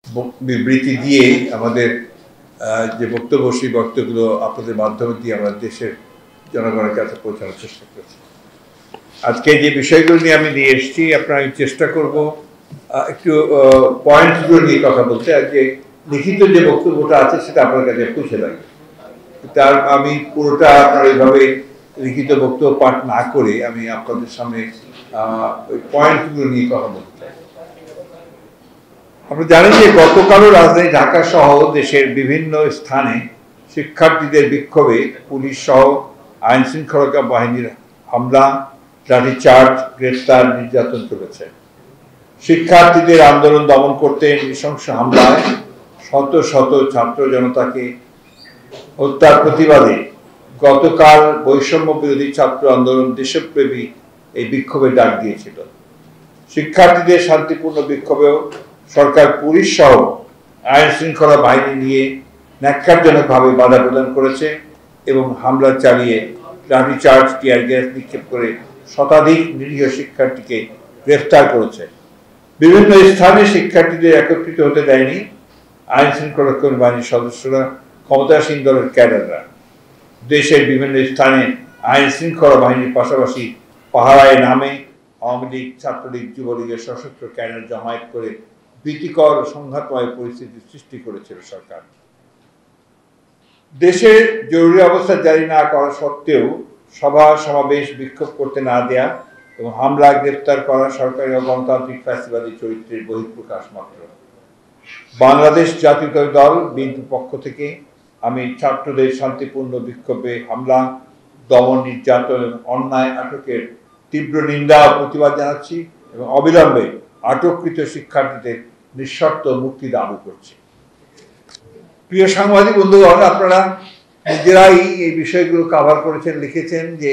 বিবৃতি দিয়ে আমাদের যে বক্তব্য সেই বক্তব্যগুলো আপনাদের মাধ্যমে দিয়ে আমরা দেশের জনগণের কাছে পৌঁছানোর চেষ্টা করছি। আজকে যে বিষয়গুলো নিয়ে আমি নিয়ে এসেছি আপনারা আমি চেষ্টা করব একটু পয়েন্টসগুলো নিয়ে কথা বলতে, আর যে লিখিত যে বক্তব্যটা আছে সেটা আপনার কাছে পৌঁছে লাগবে। তার আমি পুরোটা আপনার এইভাবে লিখিত বক্তব্য পাঠ না করে আমি আপনাদের সামনে ওই পয়েন্টগুলো নিয়ে কথা বলতে চাই। আপনারা জানেন যে গতকালও রাজধানী ঢাকা সহ দেশের বিভিন্ন স্থানে শিক্ষার্থীদের বিক্ষোভে পুলিশ সহ আইন শৃঙ্খলা বাহিনীর হামলা, লাঠিচার্জ, গ্রেফতার, নির্যাতন চলেছে। শিক্ষার্থীদের আন্দোলন দমন করতে নৃশংস হামলায় শত শত ছাত্র জনতাকে হত্যার প্রতিবাদে গতকাল বৈষম্য বিরোধী ছাত্র আন্দোলন দেশপ্রেমী এই বিক্ষোভে ডাক দিয়েছিল। শিক্ষার্থীদের শান্তিপূর্ণ বিক্ষোভেও সরকার পুলিশ সহ আইন শৃঙ্খলা বাহিনী নিয়ে ন্যাক্কারজনকভাবে বাধা প্রদান করেছে এবং হামলা চালিয়ে লাঠিচার্জ, টিয়ার গ্যাস নিক্ষেপ করে শতাধিক নিরীহ শিক্ষার্থীকে গ্রেফতার করেছে। বিভিন্ন স্থানে শিক্ষার্থীদের একত্রিত হতে দেয়নি আইন শৃঙ্খলা বাহিনীর সদস্যরা, ক্ষমতাসীন দলের ক্যাডাররা। দেশের বিভিন্ন স্থানে আইন শৃঙ্খলা বাহিনীর পাশাপাশি পাহারায় নামে আওয়ামী লীগ, ছাত্রলীগ, যুবলীগের সশস্ত্র ক্যাডার জমায়েত করে ভীতিকর সংঘাতময় পরিস্থিতি সৃষ্টি করেছিল সরকার। দেশে জরুরি অবস্থা জারি না করা সত্ত্বেও সভা সমাবেশ বিক্ষোভ করতে না দেয়া এবং হামলা, গ্রেফতার করা সরকারি ও গণতান্ত্রিক ফ্যাসিবাদী চরিত্রের বহিঃপ্রকাশ মাত্র। বাংলাদেশ জাতীয়তাবাদী দল বিএনপির পক্ষ থেকে আমি ছাত্রদের শান্তিপূর্ণ বিক্ষোভে হামলা, দমন, নির্যাতন এবং অন্যায় আটকের তীব্র নিন্দা ও প্রতিবাদ জানাচ্ছি এবং অবিলম্বে আটককৃত শিক্ষার্থীদের নিঃশর্ত মুক্তি দাবি করছি। প্রিয় সাংবাদিক বন্ধুগণ, আপনারা নিজেরাই এই বিষয়গুলো কভার করেছেন, লিখেছেন যে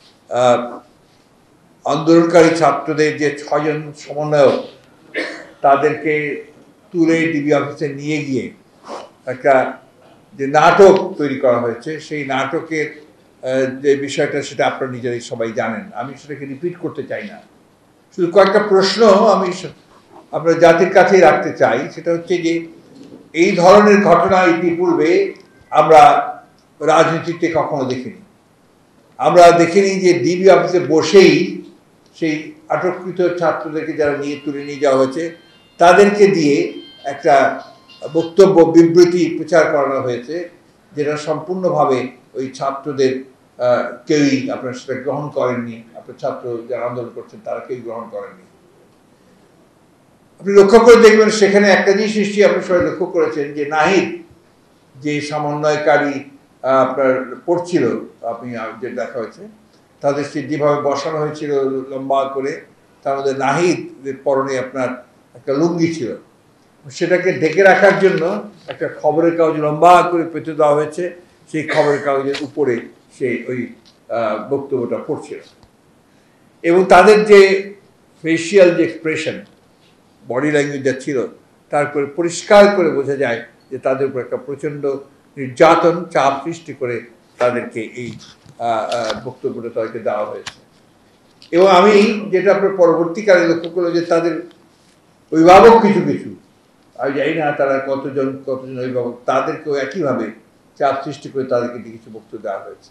আন্দোলনকারী ছাত্রদের যে 6 জন সমন্বয়ক তাদেরকে তুলে ডিবি অফিসে নিয়ে গিয়ে একটা যে নাটক তৈরি করা হয়েছে, সেই নাটকের যে বিষয়টা সেটা আপনারা নিজেরাই সবাই জানেন। আমি সেটাকে রিপিট করতে চাই না। শুধু কয়েকটা প্রশ্ন আমি আপনার জাতির কাছেই রাখতে চাই। সেটা হচ্ছে যে এই ধরনের ঘটনা ইতিপূর্বে আমরা রাজনীতিতে কখনো দেখিনি। আমরা দেখিনি যে ডিবি অফিসে বসেই সেই আটককৃত ছাত্রদেরকে যারা তুলে নিয়ে যাওয়া হয়েছে তাদেরকে দিয়ে একটা বক্তব্য, বিবৃতি প্রচার করানো হয়েছে, যেটা সম্পূর্ণভাবে ওই ছাত্রদের কেউই আপনার সেটা গ্রহণ করেননি। আপনার ছাত্র যারা আন্দোলন করছেন তারা কেউ গ্রহণ করেননি। আপনি লক্ষ্য করে দেখবেন সেখানে একটা জিনিস নিশ্চয়ই আপনি সবাই লক্ষ্য করেছেন যে নাহিদ যে সমন্বয়কারী আপনার পড়ছিল, আপনি যে দেখা হয়েছে তাদের যেভাবে বসানো হয়েছিল লম্বা করে, তার মধ্যে নাহিদের পরনে আপনার একটা লুঙ্গি ছিল, সেটাকে ঢেকে রাখার জন্য একটা খবরের কাগজ লম্বা করে পেতে দেওয়া হয়েছে। সেই খবরের কাগজের উপরে সেই ওই বক্তব্যটা পড়ছিল এবং তাদের যে ফেসিয়াল যে এক্সপ্রেশন, বডি ল্যাঙ্গুয়েজ যা ছিল, তারপরে পরিষ্কার করে বোঝা যায় যে তাদের উপর একটা প্রচণ্ড নির্যাতন, চাপ সৃষ্টি করে তাদেরকে এই বক্তব্যটা তাদেরকে দেওয়া হয়েছে। এবং আমি যেটা আপনার পরবর্তীকালে লক্ষ্য করলো যে তাদের অভিভাবক কিছু আমি জানি না তারা কতজন অভিভাবক, তাদেরকেও একইভাবে চাপ সৃষ্টি করে তাদেরকে কিছু বক্তব্য দেওয়া হয়েছে।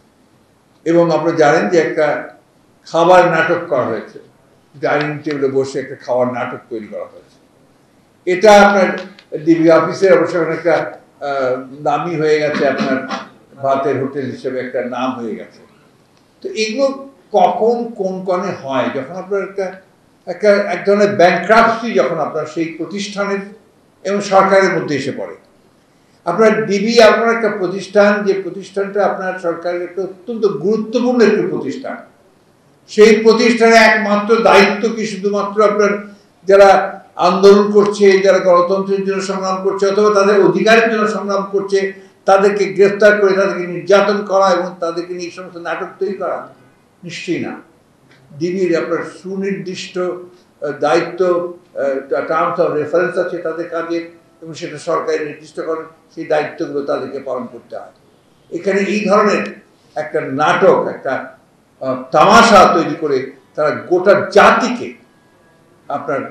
এবং আপনারা জানেন যে একটা খাবার নাটক করা হয়েছে, ডাইনিং টেবিলে বসে একটা খাওয়ার নাটক তৈরি করা হয়েছে। এটা আপনার ডিবি অফিসের অবশ্য একটা নামই হয়ে গেছে, আপনার ভাতের হোটেল হিসেবে একটা নাম হয়ে গেছে। তো এগুলো কখন কোন কনে হয়, যখন আপনার এক ধরনের ব্যাংক্রাপসি যখন আপনার সেই প্রতিষ্ঠানের এবং সরকারের মধ্যে এসে পড়ে। আপনার ডিবি আপনার একটা প্রতিষ্ঠান, যে প্রতিষ্ঠানটা আপনার সরকারের একটা অত্যন্ত গুরুত্বপূর্ণ একটি প্রতিষ্ঠান। সেই প্রতিষ্ঠানের একমাত্র দায়িত্ব কি শুধুমাত্র আপনার যারা আন্দোলন করছে, যারা গণতন্ত্রের জন্য সংগ্রাম করছে অথবা তাদের অধিকারের জন্য সংগ্রাম করছে তাদেরকে গ্রেফতার করে তাদেরকে নির্যাতন করা এবং তাদেরকে নিয়ে সমস্ত নাটক তৈরি করা? নিশ্চয়ই না। ডিবির আপনার সুনির্দিষ্ট দায়িত্ব, টার্মস অফ রেফারেন্স আছে তাদের কাজের এবং সেটা সরকার নির্দিষ্ট করেন, সেই দায়িত্বগুলো তাদেরকে পালন করতে হয়। এখানে এই ধরনের একটা নাটক, একটা তামাশা তৈরি করে তারা গোটা জাতিকে আপনার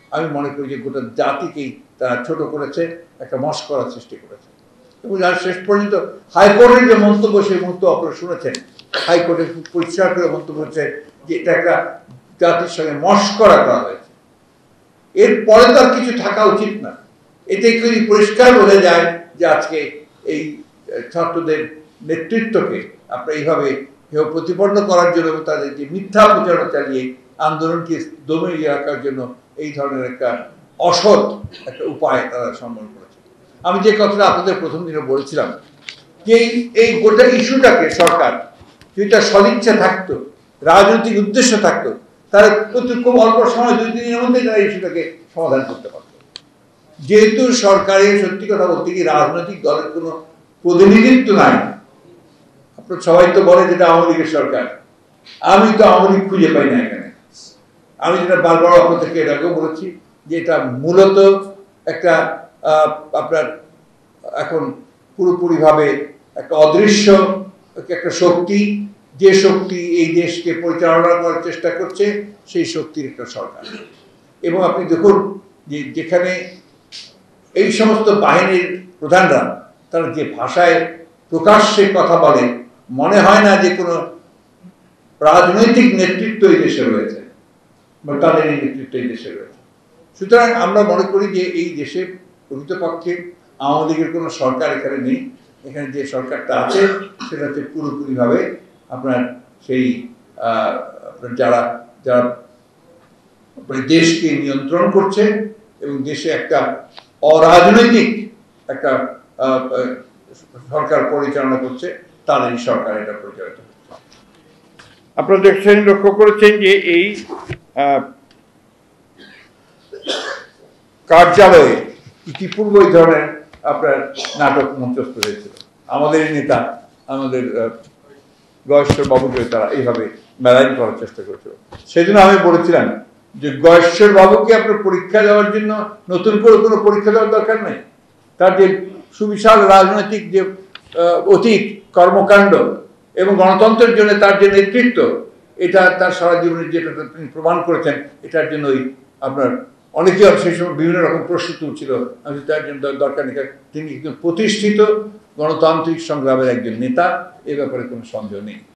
আমি মনে করি যে গোটা জাতিকেই তারা ছোট করেছে, একটা মস্করা সৃষ্টি করেছে। এবং যার শেষ পর্যন্ত হাইকোর্টের যে মন্তব্য, সেই মন্তব্য আপনারা শুনেছেন। হাইকোর্টে খুব পরিষ্কার করে মন্তব্য হচ্ছে যে এটা একটা জাতির সঙ্গে মস্করা করা হয়েছে। এরপরে তার কিছু থাকা উচিত না। এতে খুবই পরিষ্কার বোঝা যায় যে আজকে এই ছাত্রদের নেতৃত্বকে আপনারা এইভাবে হেয় প্রতিপন্ন করার জন্য এবং তাদের যে মিথ্যা প্রচারণা চালিয়ে আন্দোলনকে দমিয়ে রাখার জন্য এই ধরনের একটা অসৎ একটা উপায় তারা সম্বল করেছে। আমি যে কথাটা আপনাদের প্রথম দিনে বলেছিলাম যে এই গোটা ইস্যুটাকে সরকার যদি তার সদিচ্ছা থাকতো, রাজনৈতিক উদ্দেশ্য থাকতো, তারা খুব অল্প সময় 2-3 দিনের মধ্যে তারা ইস্যুটাকে সমাধান করতে পারত। যেহেতু সরকারের সত্যি কথা বলতে কি রাজনৈতিক দলের কোনো প্রতিনিধিত্ব নাই। আপনার সবাই তো বলে যেটা আওয়ামী লীগের সরকার, আমি তো আওয়ামী লীগ খুঁজে পাই না এখানে। আমি যেটা বারবার আপনাদেরকে এর আগেও বলেছি যে এটা মূলত একটা আপনার এখন পুরোপুরিভাবে একটা অদৃশ্য একটা শক্তি, যে শক্তি এই দেশকে পরিচালনা করার চেষ্টা করছে, সেই শক্তির একটা সরকার। এবং আপনি দেখুন যে যেখানে এই সমস্ত বাহিনীর প্রধানরা তারা যে ভাষায় প্রকাশ্যে কথা বলে, মনে হয় না যে কোনো রাজনৈতিক নেতৃত্ব এই দেশে রয়েছে বা তাদের এই নেতৃত্ব এই দেশে রয়েছে। সুতরাং আমরা মনে করি যে এই দেশে প্রকৃতপক্ষে আওয়ামী লীগের কোনো সরকার এখানে নেই। এখানে যে সরকারটা আছে সেটা হচ্ছে পুরোপুরিভাবে আপনার সেই যারা যারা দেশকে নিয়ন্ত্রণ করছে এবং দেশে একটা অরাজনৈতিক একটা সরকার পরিচালনা করছে, তাদেরই সরকার এটা পরিচালিত করছে। আপনারা দেখছেন, লক্ষ্য করেছেন যে এই কার্যালয়ে ইতিপূর্বে এই ধরনের আপনার নাটক মঞ্চস্থ হয়েছিল। আমাদের নেতা, আমাদের গয়েশ্বর বাবুকে তারা এইভাবে মেলাইন করার চেষ্টা করেছিল। সেজন্য আমি বলেছিলাম যে গয়েশ্বর বাবুকে আপনার পরীক্ষা দেওয়ার জন্য নতুন করে কোনো পরীক্ষা দেওয়ার দরকার নেই। তার যে সুবিশাল রাজনৈতিক যে অতীত কর্মকাণ্ড এবং গণতন্ত্রের জন্য তার যে নেতৃত্ব, এটা তার সারা জীবনের যেটা তিনি প্রমাণ করেছেন, এটার জন্যই আপনার অনেকে সেই সময় বিভিন্ন রকম প্রশ্ন তুলছিল। আমি তার জন্য দরকার নেই, তিনি একজন প্রতিষ্ঠিত গণতান্ত্রিক সংগ্রামের একজন নেতা, এ ব্যাপারে কোনো সন্দেহ নেই।